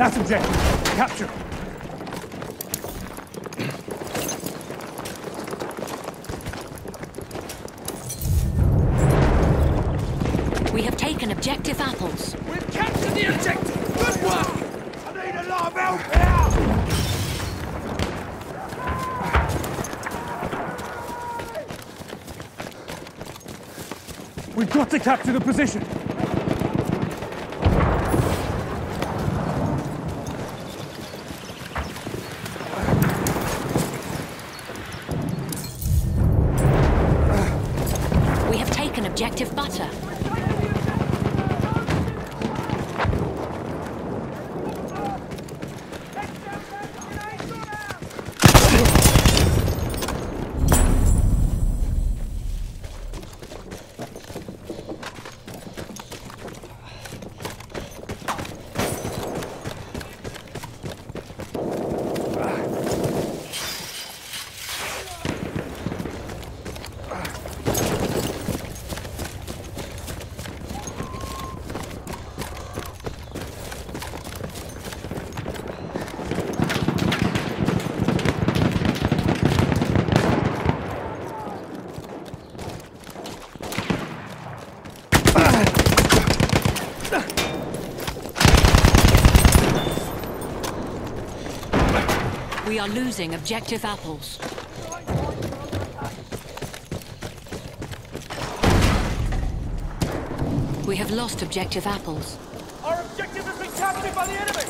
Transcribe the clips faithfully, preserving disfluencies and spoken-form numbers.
That's objective. Capture. We have taken objective apples. We've captured the objective! Good work! I need a lot of help here! We've got to capture the position. We have taken objective butter. We are losing objective apples. We have lost objective apples. Our objective has been captured by the enemy!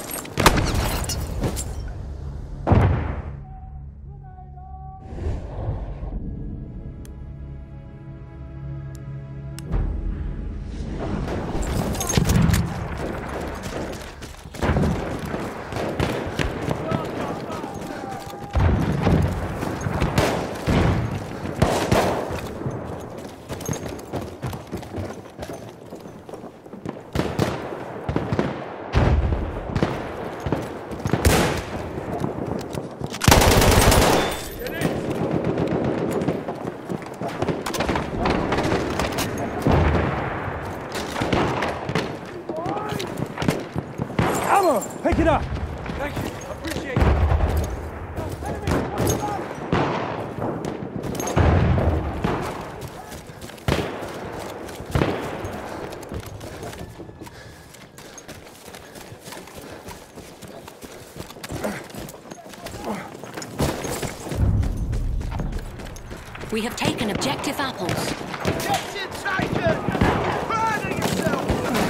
Ammo! Pick it up! Thank you, I appreciate it. We have taken objective apples. Objective taken! Burning yourself!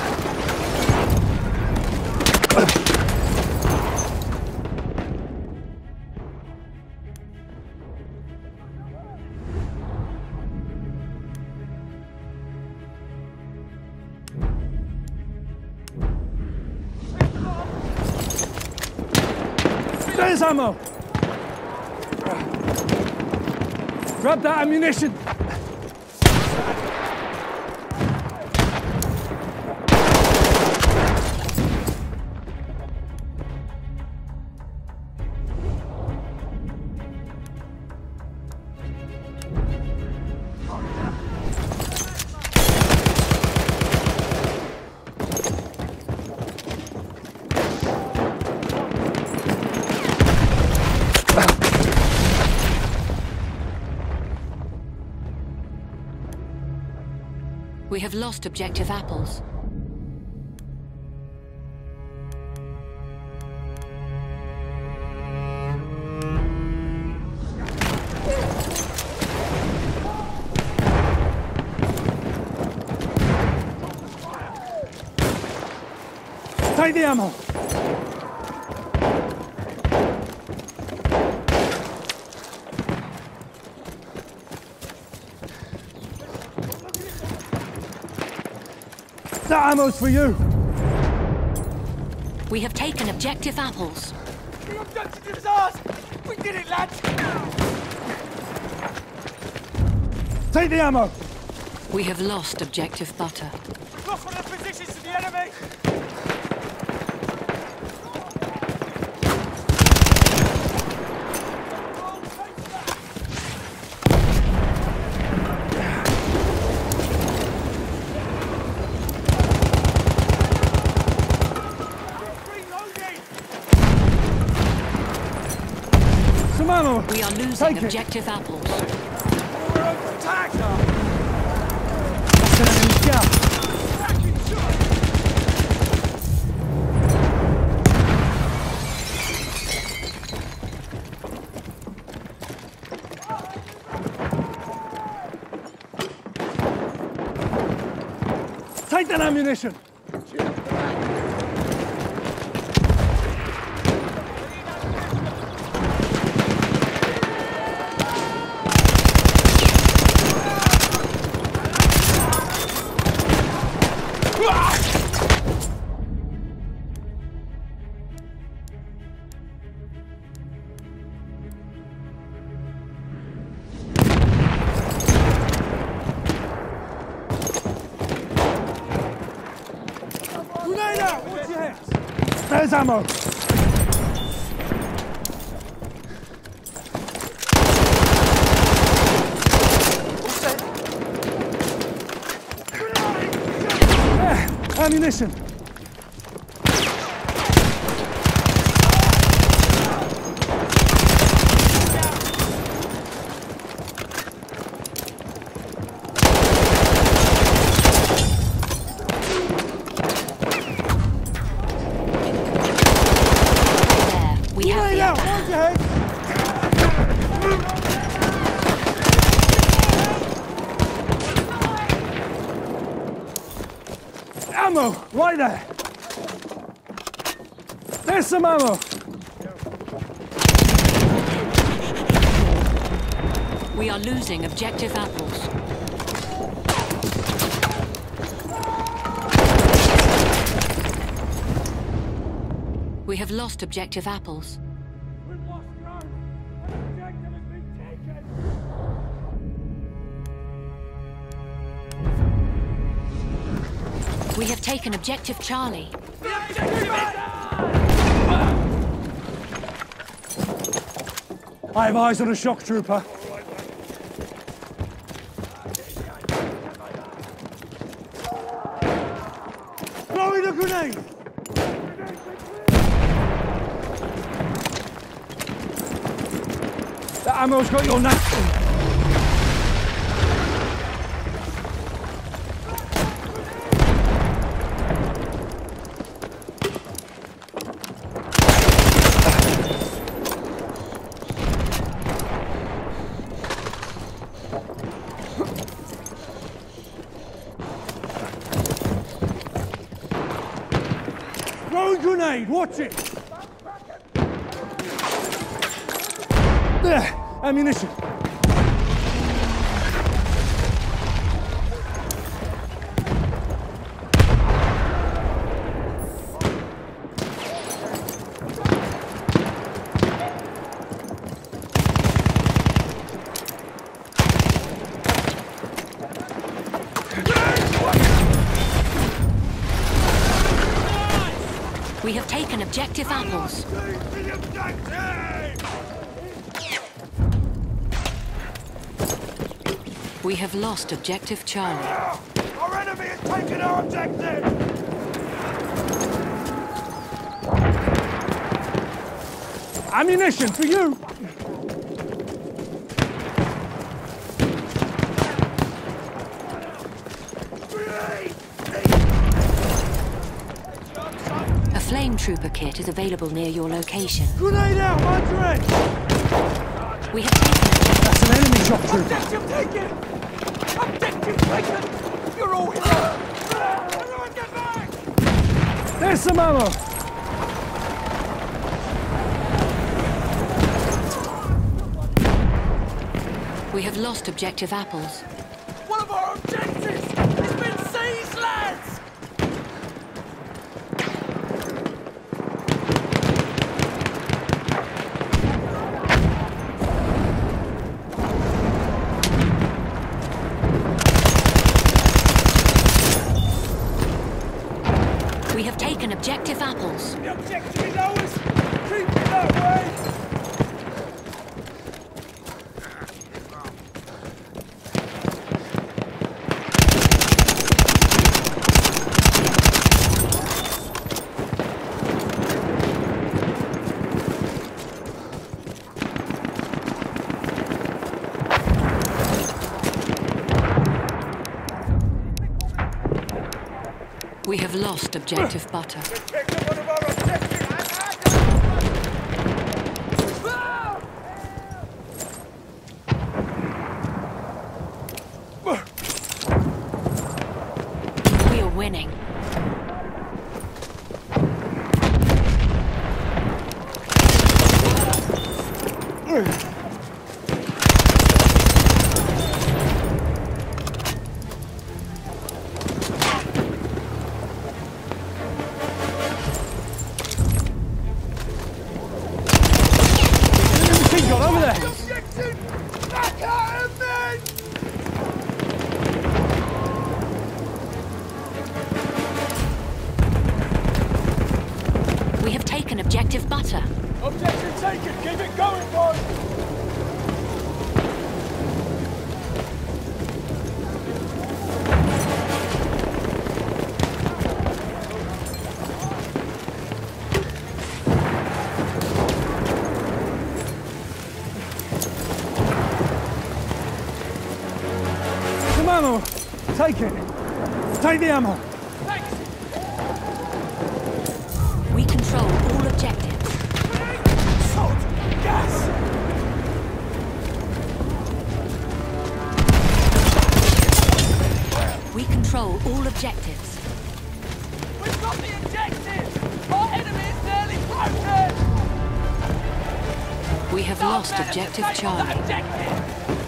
There's ammo! Grab that ammunition! We have lost objective apples. Take the ammo! That ammo's for you! We have taken objective apples. The objective is ours! We did it, lads! Take the ammo! We have lost objective butter. Lost one of the positions to the enemy! Reloading! Losing Take it. objective apples. We're under attack! That's an enemy scout. Attacking shot! Take that ammunition. Grenade out! Watch your head! There's ammo. There, ammunition. There, we have Grenade the out. upper Watch hand. your head. Ammo, right there. There's some ammo. We are losing objective apples. We have lost objective apples. We've lost ground. An objective has been taken. We have taken objective Charlie. I have eyes on a shock trooper. Throwing a grenade! The ammo's got your napkin. Throwing grenade, watch it! There, ammunition. We have taken objective apples. The objective! We have lost objective Charlie. Our enemy has taken our objective! Ammunition for you! A flame trooper kit is available near your location. Grenade out, mind your head! We have taken objective. That's an enemy shock trooper. Objective taken! Objective taken! You're all here! Everyone get back! There's some ammo. We have lost objective apples. One of our objectives has been seized, lads! We have taken objective apples. The objective is ours! Keep it that way! We have lost objective butter. Taking one of our objectives! We are winning. Machine gun over there! Objective! Back at him, men! We have taken objective butter. Objective taken! Keep it going, boys! Some ammo! Take it! Take the ammo! Thanks! We control all objectives. Salt! Gas! We control all objectives. We've got the objective! Our enemy is nearly broken! We have lost objective Take on that Charlie. objective!